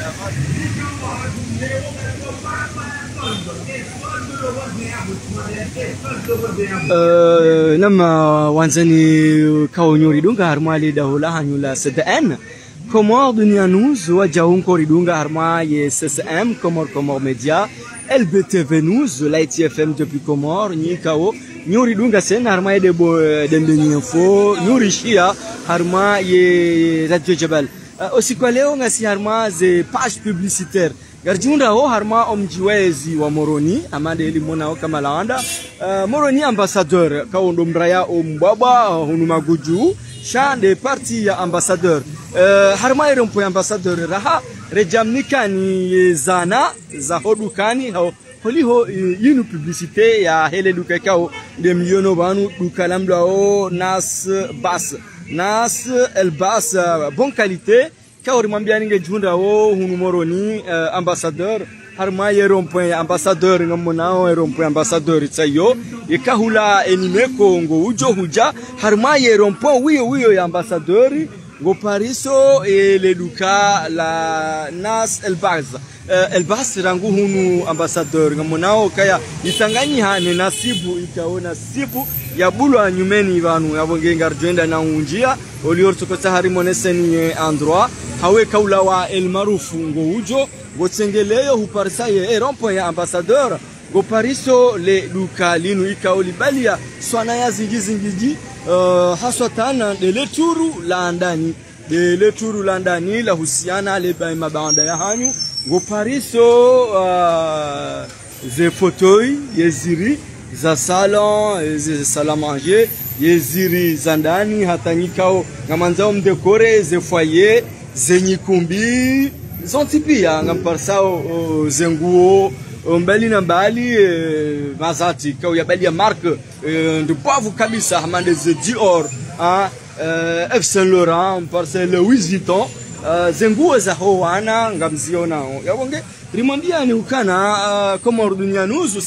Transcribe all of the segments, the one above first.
لما وانزني كونيوري دونغا هرمالي دهولا هنولا سدان كومور دنيا نوز وجاون كوري دونغا هرمالي SSM كومور ميديا LBTV نوز لايتي FM depuis كومور نيكاو نيوري دونغا سن هرمالي دندني انفو نيوري شيا هرمالي راديو جبل aussi kwa leo ngasi harma ze page publicitaire garjunda ho harma omjiwezi wa Moroni amande elimona ho kama laanda Moroni ambassadeur kaondo mraya ombaba hunu maguju shande parti ya ambassadeur harma irompo ambassadeur raha rejamnikani zana za hodukani holiho yinu publicité ya hele dukakao de miliono banu dukalamla o nas elbas bonne qualité kaori mwambia ninge junda o hunu Moroni ambassadeur harma yerompoint ambassadeur ngamonao yerompoint ambassadeur tsayo ikahula enime kongo ujo huja harma yerompoint wiyo ya ambassadeur go pariso eleduka la nas elbas rangu hunu ambassadeur ngamonao kaya isanganyi hane nasibu ikaona sibu ya bulu anyumeni vanu yabonge ngarjenda na unjia oliortoko tahari moneseni endroit hawe kaula wa el marufu ngo ujo go tsengeleyo huparsaye rompo ya ambassadeur go pariso le duka linu ikaoli balia swana ya zingizingiji haswatana de leturu landani la husiana le ba mabanda ya hanyu go pariso ze fauteuil yeziri za salon ze salle à manger yeziri zandani hatanyikao ngamanzao mdekore ze foyer ze nyikumbi zontipia ngamparsao zenguo mbali na mbali mazati kao ya bali ya marque de pavu kabisa hamande ze Dior F Saint Laurent parce Louis Vuitton zenguo za hoana ngamziona yabonge rimwambia ni ukana kama dunia nuzu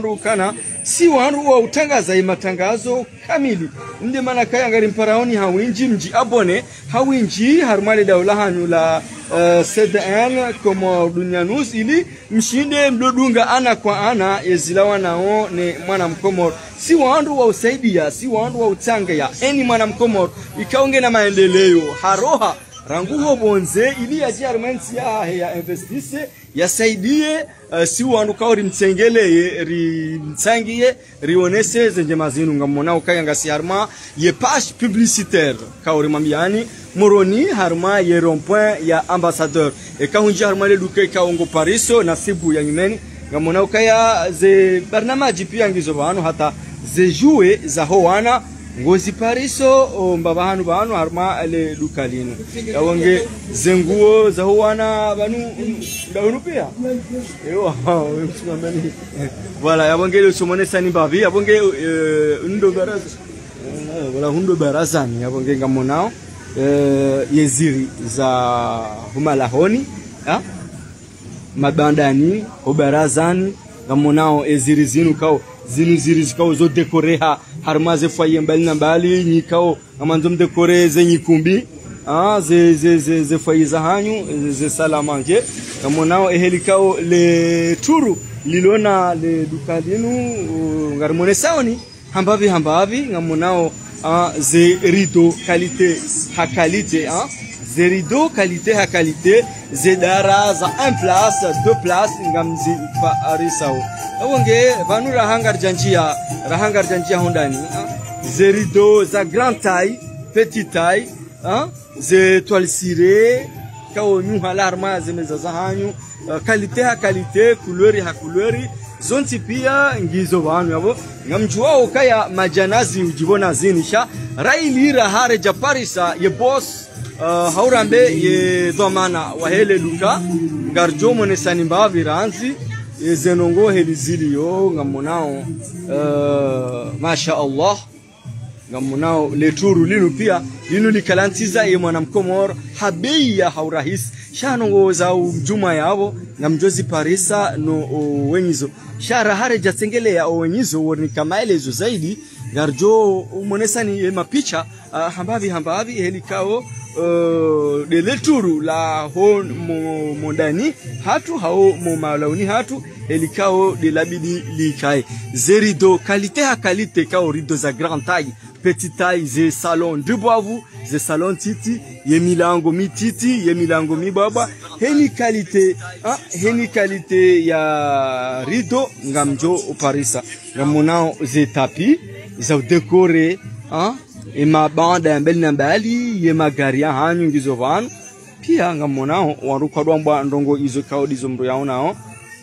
si wandu wa utangaza matangazo kamili ndi maana kaya ngari mparaoni hawinji mji abone hawinji harmali daula hanula CDN kama dunia nuzu ili mshinde mdodunga ana kwa ana yezilawa nao ni mwana mkomor si wandu wa usaidia si wandu wa utangaya eni mwana mkomor ikaonge na maendeleo haroha ranguho bonze ili ya jarmenti ya investise ya saidie si wandu kaori mtsengeleye rimtsangiye rionese zenje mazinu ngamona ukaya ngasi harma ye page publicitaire kaori mambiani Moroni harma ye rond-point ya ambassadeur e kahunji harma le duke kaongo pariso nasibu ya nyumeni ngamona ukaya ze barnamaji pia ngizo banu hata ze jouer za hoana ngozi pariso mbabahanu banu harma ale dukalino yawonge zenguo za huana banu daunu pia ewa msumameni voilà yawonge le somonesa ni bavi yawonge ndo baraza wala hundo barazani yawonge ngamonao yeziri za humalahoni mabandani obarazani ngamonao eziri zinu kao zinu zikao zo dekoreha harmaze foyer mbali na mbali nyikao amanzo mdekore ze nyikumbi ze foyer za hanyu ze salle à manger kamonao ehelikao le turu lilona le dukalinu ngarmone saoni hambavi ngamonao ze rideau qualité ha qualité ze rideau qualité ha qualité ze dara za 1 place 2 place ngamzi fa arisao awonge vanu rahangar janjia hondani ze rideau za grande taille petite taille ze toile cirée kao nyuha larma ze meza za hanyu qualité ha qualité couleur zonti pia ngizo vanu yabo ngamjua ukaya majanazi ujibona zinisha railira hare japarisa ye boss haurambe ye dhamana wa hele duka ngarjomo ne sanimba viranzi zenongo helizilio ngamonao masha Allah ngamonao leturu linu pia linu likalantiza ye mwanamkomor habeya haurahis shanongo za mjuma yabo ngamjozi parisa no wenyizo shara hare jatsengele ya wenyizo woni kamaelezo zaidi garjo umonesani mapicha hambavi helikao de leturu la ho mondani hatu hao mo malauni hatu elikao de labidi likai zerido qualité à qualité kao rido za grande taille petite taille ze salon de boavu ze salon titi ye milango mititi ye milango mibaba heni qualité ya rido ngamjo Parisa ngamonao ze tapi za décorer e mabanda ya mbele na mbali ye magari ya hanyu ngizo vanu pia ngamonao warukwadwa mbwa ndongo izo kao dizo mro yaonao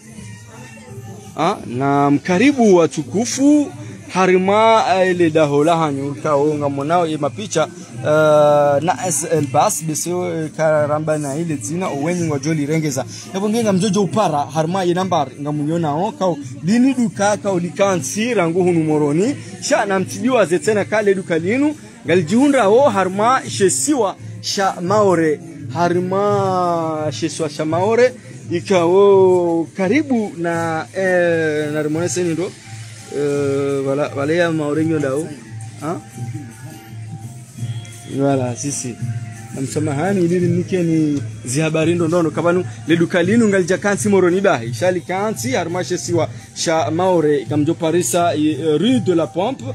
na mkaribu watukufu harima ile dahola hanyu kao ngamonao ye mapicha na SL bas besio karamba na ile zina owenyi ngojoli rengeza yabongenga mjojo upara harima ye nambar ngamunyonao kao lini duka kao likansi rangu hunu moroni sha na mtidiwa zetena kale duka linu galjihunra ho harma shesiwa sha maore harma shesiwa sha maore ikao karibu na rimone seni ndo wala ya maore nyo dao wala sisi msamahani ili nike ni zihabari ndo kabanu le duka linu ngalja kansi moroni bahi shali kansi harma shesiwa sha maore kamjo Parisa rue de la Pompe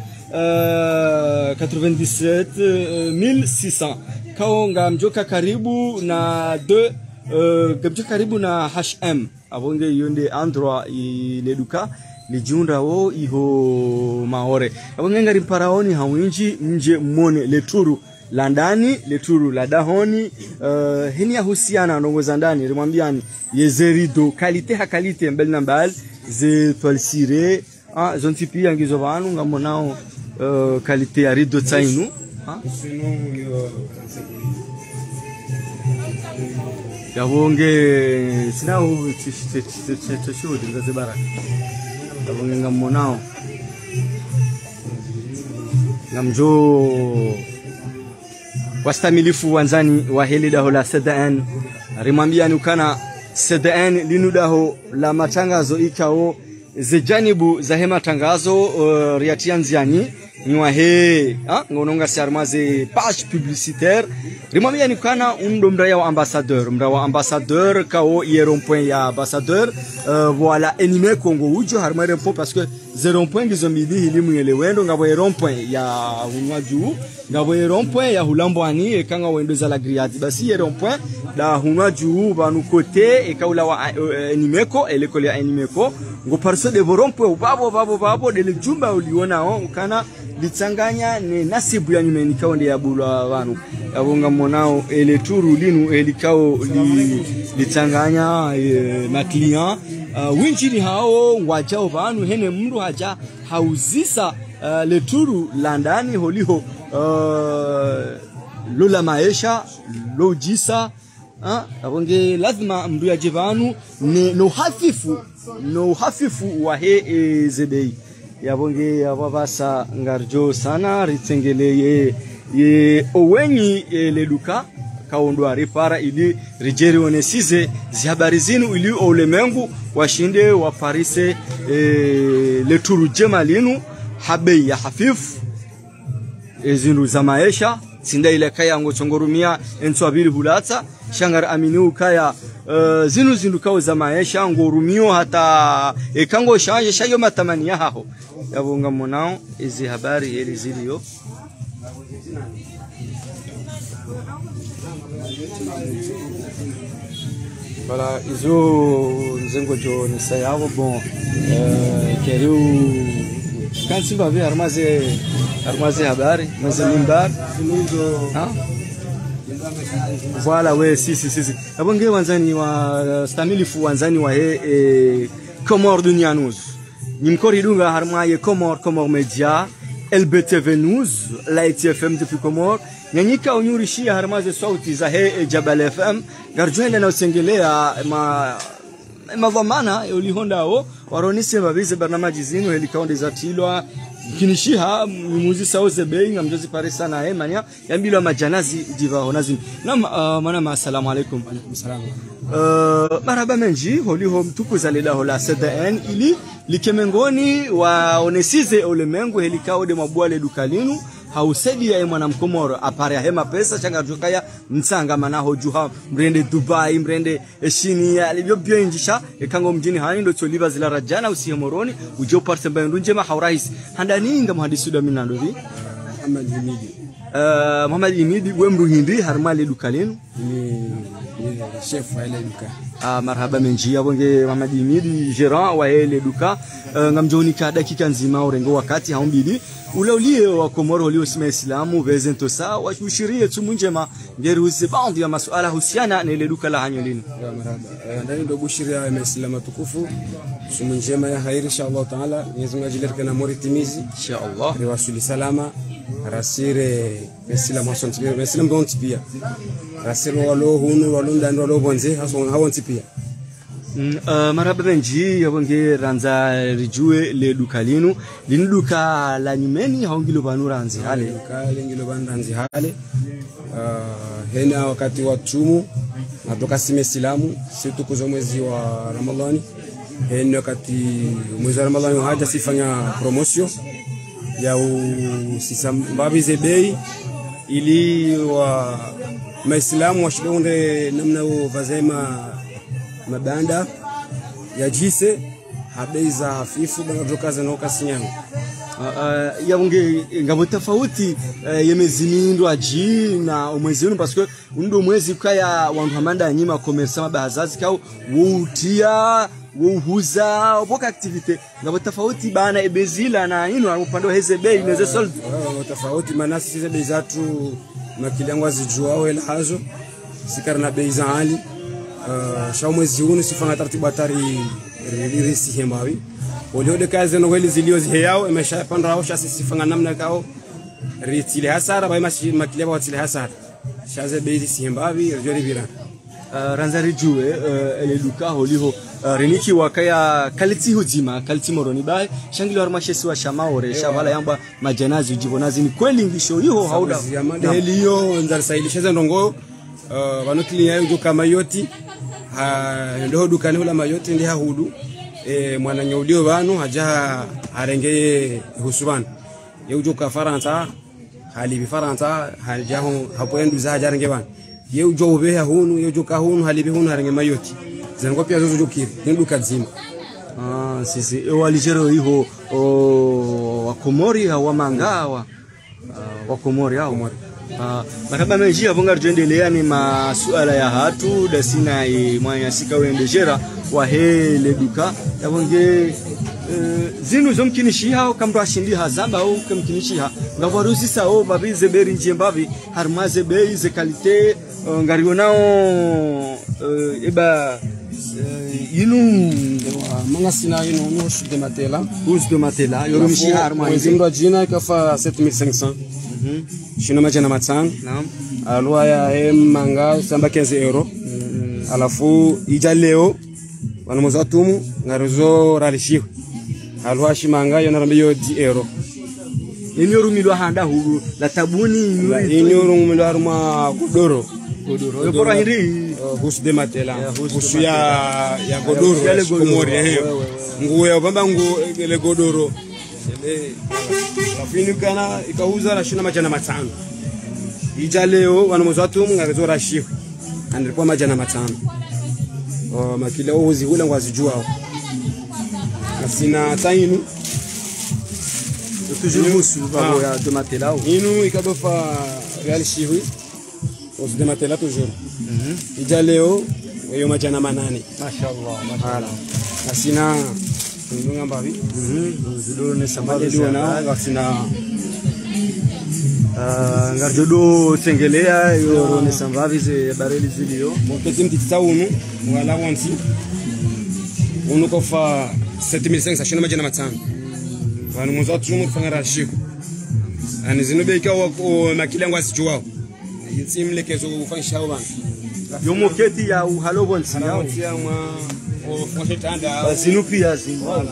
97 kaonga mjoka karibu na mjoka karibu na HM abonge yonde androa ile duka lijiunda wo iho maore abonge ngari paraoni hawinji nje mone leturu la ndani leturu la dahoni hini ya husiana ndongo za ndani rimwambiani yezerido qualité ha qualité mbele na mbali ze toile zonti pia ngizo vanu ngamonao qualité ya rido tsainu yabonge sinao tshishudi ngaze baraka yabonge ngamonao ngamjo wastamilifu wanzani wa heli daho la CDN rimwambia ukana CDN linu daho la matangazo ikao zijanibu za hema tangazo riatianziani niwa he ngononga sarmaze page publicitaire rimwambia ukana mra wa ambassadeur kao yeron point ya ambassadeur voilà enime Congo ujo harmare po parce que zero point gizomidi hilimu elewendo ngabo yeron point ya hunwaju ngabo yeron point ya hulambwani ekanga wendo za la griati basi yeron point da hunwaju banu kote ekaula wa enimeko elekole ya enimeko ngo parso de voron point babo de jumba uliona ukana litanganya ne nasibu ya nyumeni kao ndi ya bulwa wanu yabonga monao ele turu linu elikao litanganya na client winchini hao wajao vanu hene mru haja hauzisa le turu landani holiho lola maisha lojisa abonge lazima mru ya jivanu no hafifu wa he zebei yabonge yababasa ngarjo sana ritengele ye owenyi le duka kaondwa ripara ili rijeri onesize zihabari zinu ili ulemengu washinde wa Parise le turu jema linu habei ya hafifu zinu za maisha sinda ile kaya ngochongorumia enswabili hulata shangar aminu kaya zinu kao za maisha ngorumio hata ekango shanje shayo matamani yaho yabonga monao izi habari ili zilio voilà izo nzengo jo ni sayavo bon keriu kansi babe armaze habari maze mimbar voilà we si abonge wanzani wa stamilifu wanzani wa Comor Dunia News nimkori dunga harmaye Comor Media LBTV News la TFM depuis Comor nyanyika unyurishia harmaze sauti za Jabal FM garjuenda na usengelea mavamana ulihondao waronise babize barnamaji zinu helikaonde za tilwa kinishiha muzi sauze bei ngamjozi Parisa na mania yambilo majanazi diva honazini na assalamu alaikum. Alaikum salam. Maraba menji holiho mtuku za leda hola CDN ili likemengoni wa onesize ulemengu helikao de mabwale dukalinu hausedi ya mwana mkomoro apare ya hema pesa changa jukaya msanga manaho juha mrende Dubai mrende eshini alivyo byenjisha ekango mjini hani ndo choliva zila rajana usihemoroni ujo parse mbayo njema haurais handaninga muhadisi da minando vi Muhammad Imidi wemru hindi harmali dukalenu ni chef wa ile duka. Marhaba menjia bonge Muhammad Imidi gérant wa ile duka ngamjoni ka dakika nzima urengo wakati haumbili ulaulie wa Komoro ulio sima Islamu vezento sa washirie tumunjema ngeruzi baadhi ya masuala husiana na ile duka la hanyolini. Marhaba ndani ndo bushiria ya Islamu tukufu tumunjema ya khair inshallah taala Mwenyezi Mungu ajilie na moritimizi inshallah riwasuli salama rasire Islamu hasonti Islamu don't pia rasire walo hunu walo ndani walo bonze hawonti pia. Marhaba benji yabonge ranza rijue le duka linu duka la nyumeni haungilo banura anzi hale duka lingilo banura anzi hale hena wakati wa tumu natoka sime Islamu situ kuzo mwezi wa Ramadhani hena wakati mwezi wa Ramadhani haja sifanya promotion ya usisambabi zebei ili wa Maislamu washikunde namna vazema mabanda ya jise habeiza hafifu banadoka zanoka sinyango yabonge ngabo tofauti yemezimindo aji na umwezi uno parce que undo mwezi kaya wandu hamanda nyima commerce mabazazi kao wutia wuhuza boka activite ngabo tofauti bana ebezila na ino upande heze bei neze sold tofauti maana sisi bei zatu makilangwa zijuao ila hazo sikarna bei za hali shau mwezi huu sifanga taratibu hatari ririsi hembawi waliode kazi no weli zilio ziheyao imesha panda au shasi sifanga namna kao ritile hasara bai makileba watile hasara shaze bezi sihembawi rjori bira ranzari juwe ele duka holiho reniki wakaya kaliti hujima kaliti moroni bai shangilo harmashesi wa shamaore shavala yamba majanazi ujibonazi ni kweli ngisho hiyo hauda heliyo nzar sailisha ndongo wanokili yayo joka mayoti ndo dukani hula mayoti ndi hahudu mwana nyaudio banu haja harengeye husuban yeujoka Faransa hali bi Faransa haja hapo endu za haja renge ban yeujo be hunu yeujoka hunu hali bi hunu harenge mayoti zango pia zozo jokiri nduka zima sisi walijero hiho wa Komori wa mangawa wa Komori hao marhaba menjia bonga tuendelea ni masuala ya hatu dasina mwanya sika wendejera wa hele duka yabonge zinu zomkinishiha kamro ashindi hazamba au kamkinishiha ngavaruzi sao babize beri njembavi harmaze bei ze kalite ngarionao eba inu mangasina inu hus de matela yoromishi harmaze ndo jina kafa 7500 shino majana matano naam alwa ya manga samba 15 euro alafu ija leo wanamoza tumu ngaruzo ralishiwe alwa shimanga yona rambiyo 10 euro inyoru milwa handa hu la tabuni inyoru milwa harma godoro yopora hindi hus de matela husu ya godoro ya Komori nguo bamba nguo ile godoro rafini kana ikauza na shina majana matano ija leo wanamoza watu ngarezo rashiwe andilikuwa majana matano makile uzi hula ngwazijua asina tainu toujours musu babo ya de matela inu ikadofa real shiwi os de matela toujours ija leo weyo majana manane mashallah asina ndunga mbavi zido ne samale dona wasina ngarjodo tengelea yo ne sambavi ze bareli zilio moketi mtitsa unu wala wansi unu kofa 7500 shina majana matano vanu moza tumu kufanga rashiko ani zinobeka wako makilango asijuao yitsimlekezo ufanisha bana yo moketi ya uhalo bonsi ya mwa ofoshetanda bazinu pia zinwala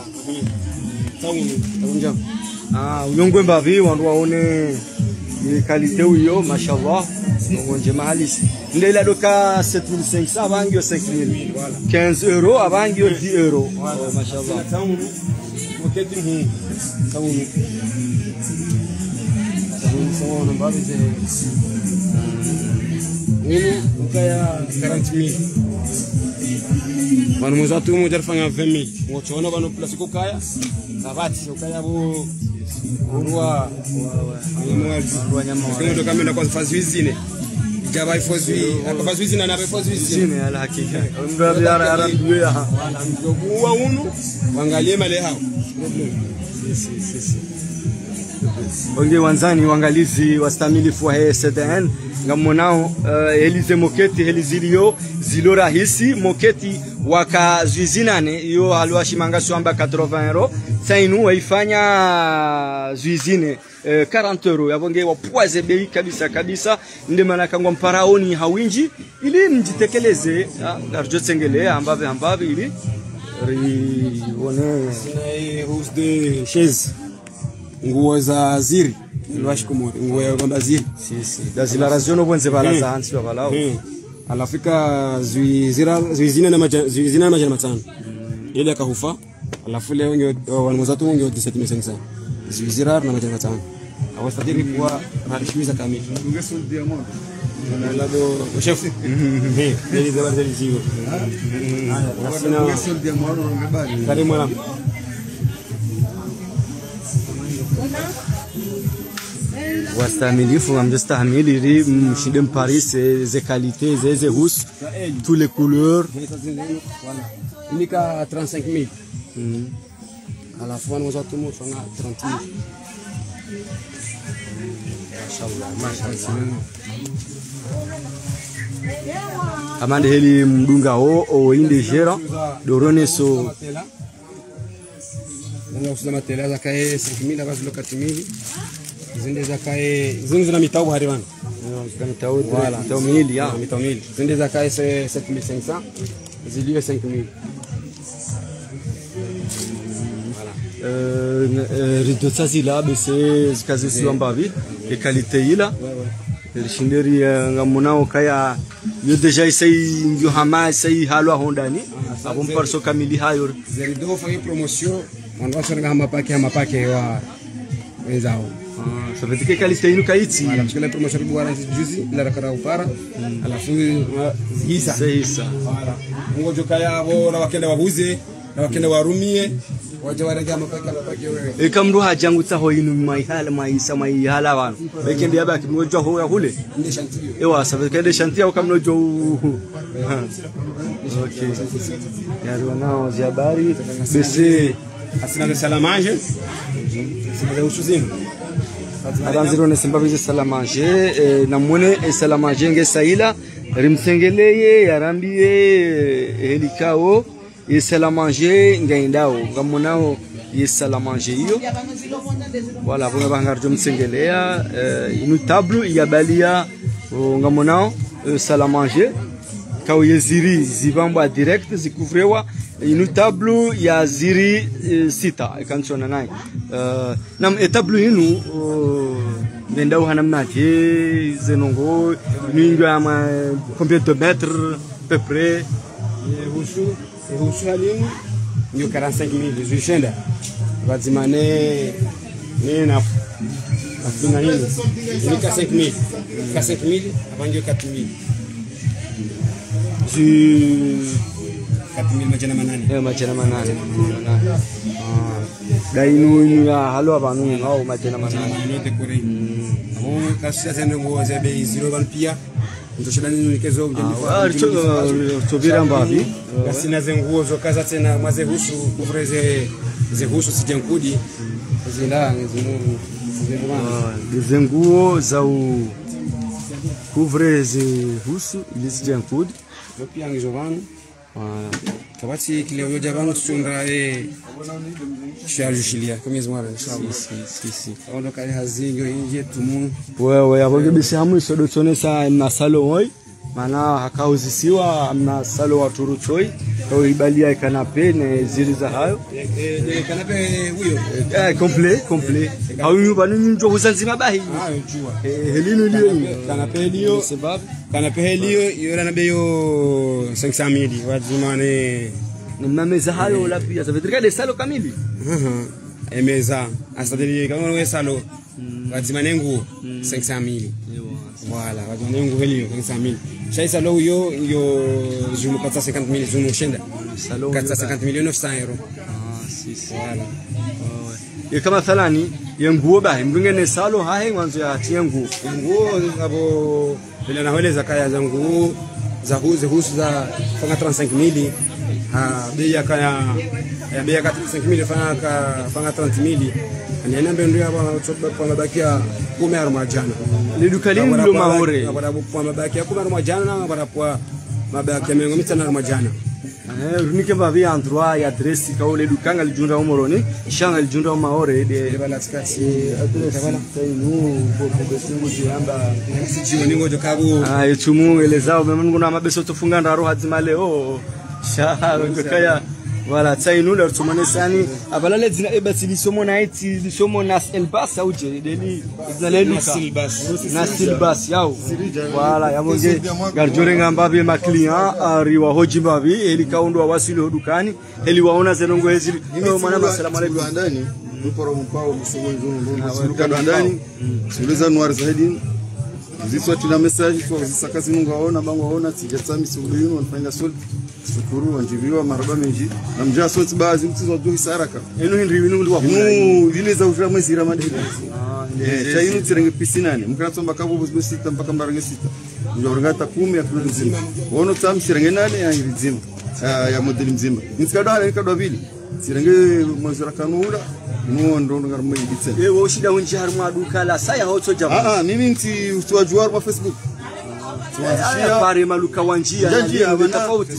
taunu unyongwe mbavi wandu waone ni kalite hiyo mashallah ngonje mahalisi ndela doka 7500 abangio 5000 15 euro abangio 10 euro mashallah taunu moketi taunu são não vai dizer o que é 40.000 quando nós atuamos já fazemos 20.000 o chono vai no plástico caia sabate o caia o rua quando eu caminho quase faz vizinha já vai fazer faz vizinha não vai fazer vizinha ela hakika ngabi ara duya o uno wangalie mali hao Onge wanzani wangalizi wastamilifu wa SDN ngamonao elize moketi helizilio zilo rahisi moketi wakazuizinane yo halwashimanga swamba 80 euro sainu waifanya zuizine 40 euro yabonge wapoaze bei kabisa kabisa ndio maana kangwa mparaoni hawinji ili mjitekeleze garjo tsengele ambave ili rione hus de chaise nguo za ziri lwashi kumuri nguo ya kwamba ziri si dazila raziono bonze bala za hansi wa balao alafika zuizina na majana matano ile akahufa alafu leo ndio wanamuzatu ndio 17500 zuizira na majana matano awastadiri kwa halishimiza kamili ungesul diamond lado chef ndio zaba zile zigo nasina ungesul diamond ungebali karimu mwana wastamilifu ngamjestahimili ri mshinde Paris ze qualités ze hus tous les couleurs voilà unika 35000 à la fois nous autres on a 30000 mashallah amande heli mdunga o inde gera dorone so ndio usema tela za kae 5000 basi lo 4000 zinde za kae zinde na mitau hari wana za mitau wala mitau mili ya mitau mili zinde za kae 7500 zilio 5000 rido tsazila bese zikazi siwambavi e qualité ila rishinderi ngamunao kaya yo deja isai ndio hama sai halwa hondani abon parso kamili hayo zerido fa promotion on shanga hama pake wa wenzao ça veut dire que qualité inu kaiti wala mshikala promotion bwana juzi la rakara upara alafu hisa wala ngojo kaya bora wakenda wabuze na wakenda warumie waje warega mapake wewe ikamru hajangu tsaho inu maihala wanu bekende yabaki ngojo ho yakule ndio shanti ewa ça veut dire shanti au kamnojo okay yaro nao ziabari bese asina salamanje sina usuzini aranziro ne simbabize salamanje namone salamanje nge saila rimsengeleye yarambie helikao salamanje ngaindao ngamonao salamanje hiyo wala bona bangarjo msengelea inu tableau yabalia ngamonao salamanje kao yeziri zibamba direct zikuvrewa inu tableau ya ziri sita kanchona nai nam tableau inu ndau hanamnati zenongo ningo ama combien de mètres peu près husu alimu ndio 45000 zuishenda wazimane nina afuna hili ni 5000 abanjo 4000 majana manane majana manane dainu ya halo abanu ngao majana manane yote kore kasi sasa ngo za bei 0 ban pia ndoshana nini kezo tobira mbavi kasi na zenguo zo kaza tena maze husu kuvreze ze husu sijankudi zila ngezimu zenguo za kuvreze husu ilisijankudi pia ngizovano kabati kileo yoja bano tsundra charge shilia komezi mara si ondo kale hazingo inje tumu wewe abonge bisamu isodo tsonesa na salo oi mana hakauzisiwa amna salo wa turuchoi kwa ibalia kanape ne ziri za hayo kanape huyo complet au banu njo kusanzima bahi jua helino lio kanape lio sababu kanape lio yora na beyo 500,000 wazimane na meza hayo la pia ça veut dire des salles kamili emeza asadiri kama wewe salo wazimane nguo 500,000 voilà wazimane nguo heli 500,000 shay salo yo zumu 450,000 zumu shenda 450,900 euros voilà ya kama thalani ya nguo bahe mngene salo hahe mwanzo ya tia nguo abo bila naweleza kaya za nguo za husu za fanga 35,000 bei ya kaya ya bei ya 35,000 fanga 30,000 aniana mbendo hapa kwa mabaki ya 10 majana le dukalim lo mahore kwa mabaki ya 10 majana na kwa mabaki ya 500 majana runike bavi endroit ya adresse ka ole dukanga lijunda umoroni shanga lijunda mahore de balatikati adresse tainu bobo besingu jiamba sijioni ngojo kabu yetumu elezao memngu na mabeso tofunga ndaro hadzima leo sha kaya wala tainu le tumane sani abalale zina ebati lisomo na iti lisomo nas elbas auje deli zaleluka nas silbas yao wala yabonge garjore ngamba be ma client ariwa hoji babi eli kaundo wasili hodukani eli waona zenongo hezili mwana assalamu alaykum ndani mporo mpao msomo nzungu ndani siuliza noir zaidi ziswa tuna message kwa zisakazi mungu waona bangu waona sijatsami suluhino wanafanya salt shukuru wanjibiwa maraba menji na mjaa salt baadhi mtizo wa duhi saraka enu hindri winu ndi wakuna ile za ujira mwezi ramadhani cha inu tirenge pisinane mkanatsomba kabo buzwe sita mpaka mbarange sita ndio orangata 10 ya kilo nzima wono tam sirenge nane ya nzima ya modeli mzima nikadwa vile sirenge mwezi rakanula ndo ngarmo yibitse wo shida unji harma duka la saya hoto jamaa mimi nti utuwajuar kwa Facebook tuanzishia pare maluka wanjia na tofauti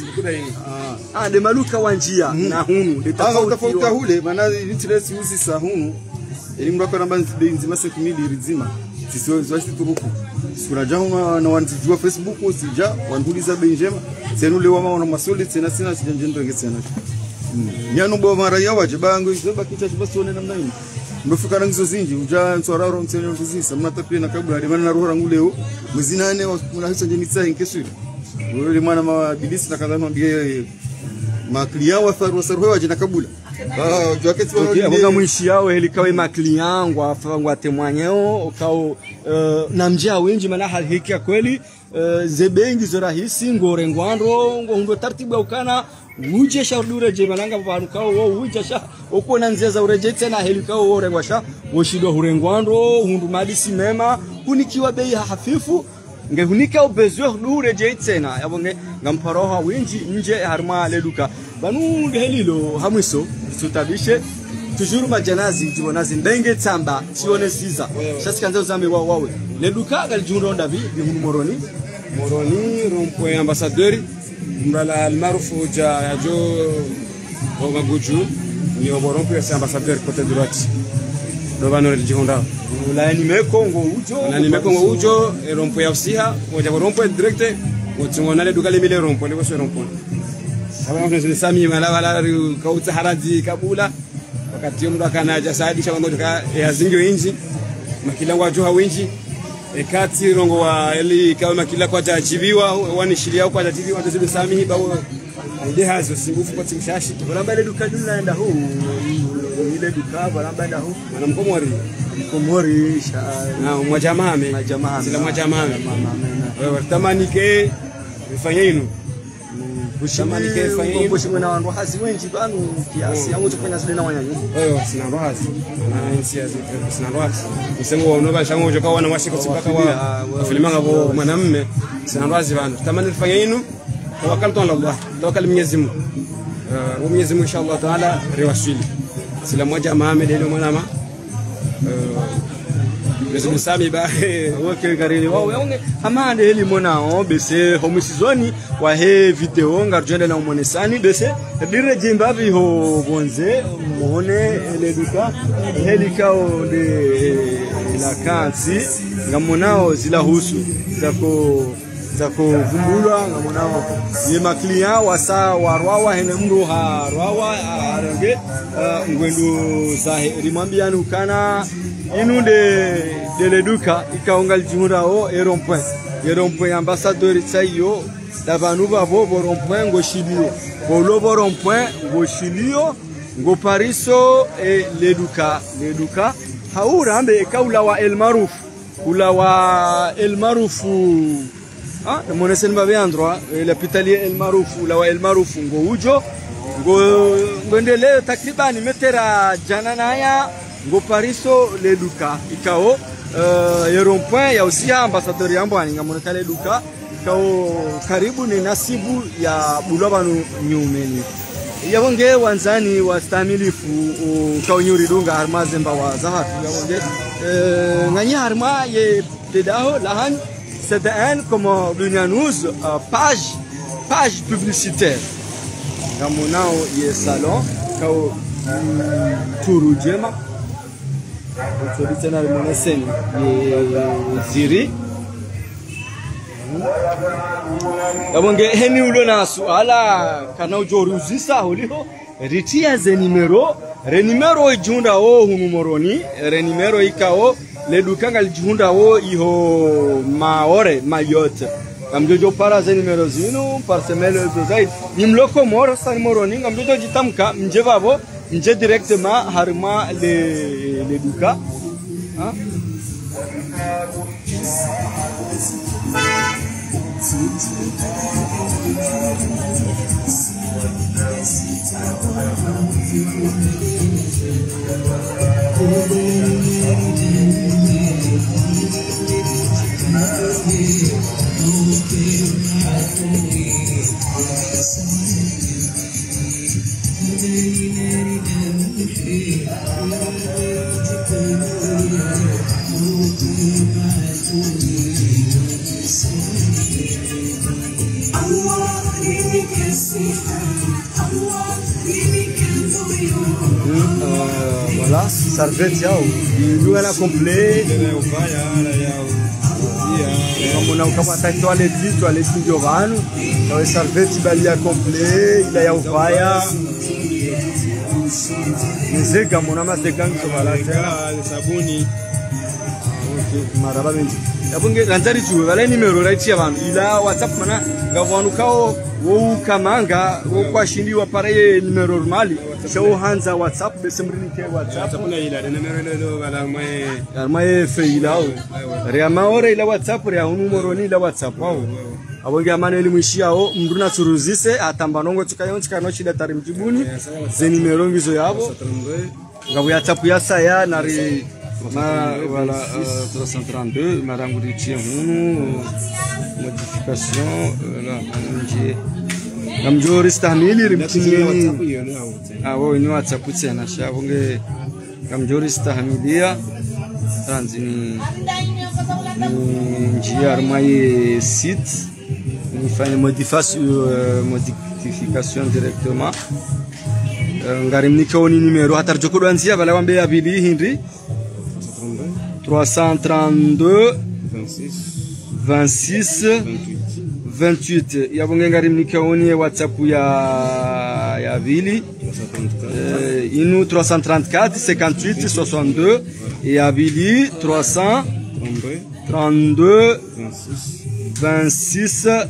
de maluka wanjia na hunu de tofauti hule maana interest usi sa hunu elimu ndako namba nzima 5,000 rizima sisi zwasi turuku sikuna jamaa na wanjua Facebook usija wanduliza benjema senule wa maana masoli tena sina sijanjendo ngesena nyano bo mara yawa jibango izoba kicha chibasone namna hiyo ndofika nangizo zinji uja nswararo mtsenyo kuzisa mnata pia na kabla hadi na ruhora nguleo mwezi 8 kuna hizo jenitsa inkesu yule mwana mabilisi nakadhano ndiye maklia wa saru waje na kabula jaketi wa mwishi yao helikawe maklia yangu afangwa temwanyeo ukao na mjia wengi maana hiki kweli zebengi zo rahisi ngore ngwando ngo taratibu ya ukana uje shaudure je mananga vanukao wo uje sha ukona nzeza ureje tena helikao wo rengwasha wo shido hurengwando hundu madisi mema hunikiwa bei hafifu nge hunika ubezwe ureje tena yabonge ngamparoha winji nje harma leduka banu helilo hamwiso tutabishe tujuru majanazi jibonazi ndenge tsamba sione siza shasikanza uzame wawe leduka galjundo ndavi bihunu moroni rompo ambassadeur mbala almarufu ja jo maguju ni rompo ya ambassadeur côté droite do bano jihonda la nimeko ngo ujo rompo ya usiha moja rompo direct ngotungona le duka le mile rompo le ko rompo sababu tunasema sami mala kauta haraji kabula wakati mtu akanaja saadi shabango tuka yazingio inji makilango ajo winji ekati rongo wa eli kama kila kwa tajibiwa wanishiria kwa tajibiwa wazidi sami bawo ide hazo simbufu kwa timshashi baramba ile duka naenda huu ile duka baramba nda huu na mkomori na mwajamame sila mwajamame wewe tamani ke ifanye inu Bushimani ke fanye bushimani na wandu hazi wengi banu kiasi yangu tukufanya zile na wanyanyu sina rohazi na nsia sina rohazi msengo unoba shango joka wana washiko tsipaka wa filima ngabo mwanamume sina rohazi banu tamani fanye inu tawakkaltu ala Allah tawakkal Mwenyezi Mungu Mwenyezi Mungu inshallah taala riwasili sila moja Muhammad ile mwanama Mwenyezi Sami ba woke garili wao yonge amande heli monao bese homisizoni wa he video ngarjende na umonesani bese dire jimba biho bonze muone ele duka heli kao de la kansi ngamonao zila husu zako vumbulwa ngamonao ye maklia wasa warwawa hene mru ha rwawa arenge ngwendu za rimwambiani ukana inu de leduka ikaongal jimurao erompoint ambassadeur tsayo dabanuba bo rompoint ngo shilio bo rompoint ngo shilio ngo pariso e leduka haura ambe kaula wa el maruf ula wa el maruf monesen babeandro la pitali el maruf ula wa el maruf ngo ujo ngondele takribani metera jananaya ngo pariso le duka ikao rond-point ya usia ambassadeur yambo aninga monetale duka ikao karibu ni nasibu ya bulabanu nyumeni yabonge wanzani wastamilifu ukao nyuri dunga harma zemba wa zahatu yabonge ngani harma ye dedaho lahan CDN comme Dunia News page publicitaire Gamonao ye salon kao turu jema utolitena limonesen ye ziri Yabonge heni ulo na suala kana ujoruzisa holiho ritia ze numero renimero ijunda o hunumoroni renimero ikao le dukanga lijunda o iho maore mayote Kamjojo para ze numero zinu parsemelo zozai nimloko moro san moroni kamjojo jitamka mjevavo nje directement harma le duka ha Voilà, sarvete yao ilugala complet kama kama toilette ndio vanu na sarvete balia complet ila ya uvaya nzega mona masekangi sobalata sabuni maraba benji yabonge rantari tu wala numero right ya vanhu ila WhatsApp mana ngavanu kao wo kamanga wo kwashindiwa pare numero normali so hanza WhatsApp besemrini ke WhatsApp kuna ila numero ile wala mai feilao ria maore ila WhatsApp ria numero ni ila WhatsApp wao abonge amane ile mwishao mnduna suruzise atambanongo tukayonchika no shida tari mjibuni ze numero ngizo yabo ngabo ya WhatsApp ya saya nari voilà 332 marangu di tienu modification là manje namjori stahimili rimtini awo ni WhatsApp tena shabonge namjori stahimilia tanzini njia armaye site ni fanya modification directement ngarimnika oni numero hatarjoko doanzia bala wambe ya bili hindri 332 26 28 yabonge ngarimnika oni WhatsApp ya vili inu 334 58 62 ya vili 332 26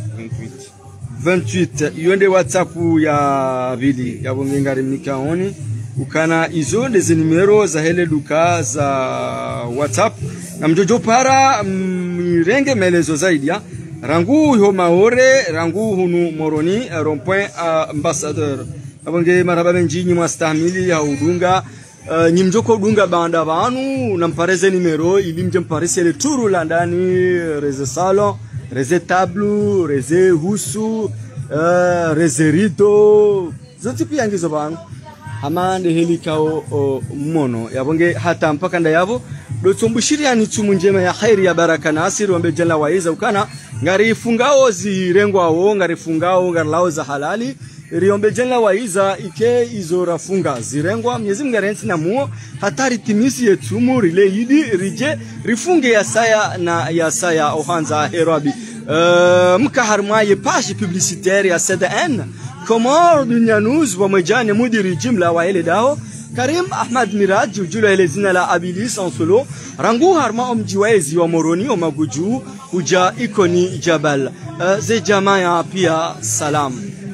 28 yonde WhatsApp ya vili yabonge ngarimnika oni ukana izo les numero za hele duka za WhatsApp na mjojo para mirenge melezo zaidi ya rangu ho maore rangu hunu moroni rond-point ambassadeur abonge maraba benji nyuma stahimili ya udunga nyimjoko udunga banda banu nampareze numero ilimje mparese le turu landani reze salon reze tablu reze husu reze rito zote pia ngizo banu amande helikao mono yabonge hata mpaka ndayavo dotsombushiriya ni tsumu njema ya khairi ya baraka nasiri wambe jalla waiza ukana ngari fungao zirengwawo ngari fungao ngarlao za halali riombe jalla waiza ike izora funga zirengwa Mwenyezi Mungu arensi na muo hatari timisi yetsumu rile yidi rije rifunge ya saya na ya saya ohanza herabi mkaharma ye page publicitaire ya CDN Komor Dunia News wamejane mudiri jimla wa ile dao Karim Ahmad Miraj julo ile zina la Abilis en solo rangu harma mjiwezi wa Moroni omaguju kuja ikoni Jabal ze jamaa pia salam